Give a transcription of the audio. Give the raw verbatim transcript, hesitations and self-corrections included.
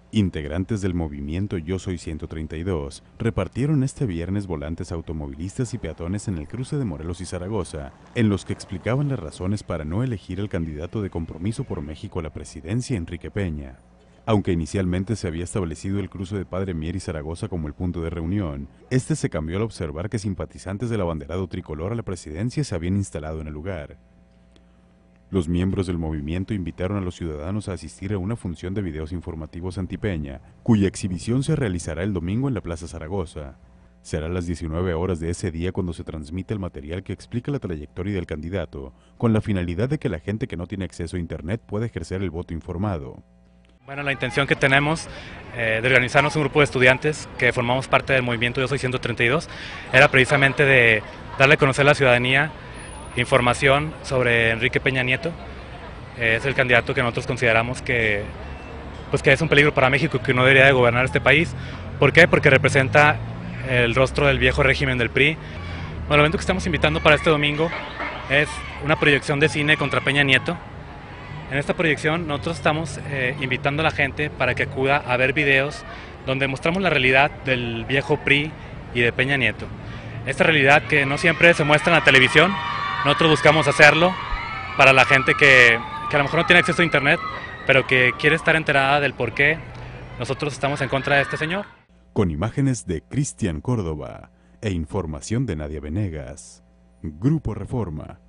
Integrantes del movimiento Yo Soy ciento treinta y dos repartieron este viernes volantes a automovilistas y peatones en el cruce de Morelos y Zaragoza, en los que explicaban las razones para no elegir al candidato de Compromiso por México a la presidencia, Enrique Peña. Aunque inicialmente se había establecido el cruce de Padre Mier y Zaragoza como el punto de reunión, este se cambió al observar que simpatizantes del abanderado tricolor a la presidencia se habían instalado en el lugar. Los miembros del movimiento invitaron a los ciudadanos a asistir a una función de videos informativos anti-Peña, cuya exhibición se realizará el domingo en la Plaza Zaragoza. Será a las diecinueve horas de ese día cuando se transmite el material que explica la trayectoria del candidato, con la finalidad de que la gente que no tiene acceso a Internet pueda ejercer el voto informado. Bueno, la intención que tenemos eh, de organizarnos un grupo de estudiantes que formamos parte del movimiento Yo Soy ciento treinta y dos era precisamente de darle a conocer a la ciudadanía información sobre Enrique Peña Nieto. Eh, es el candidato que nosotros consideramos que, pues que es un peligro para México y que no debería de gobernar este país. ¿Por qué? Porque representa el rostro del viejo régimen del P R I. Bueno, el evento que estamos invitando para este domingo es una proyección de cine contra Peña Nieto. En esta proyección nosotros estamos eh, invitando a la gente para que acuda a ver videos donde mostramos la realidad del viejo P R I y de Peña Nieto. Esta realidad que no siempre se muestra en la televisión, nosotros buscamos hacerlo para la gente que, que a lo mejor no tiene acceso a Internet, pero que quiere estar enterada del por qué nosotros estamos en contra de este señor. Con imágenes de Cristian Córdoba e información de Nadia Venegas. Grupo Reforma.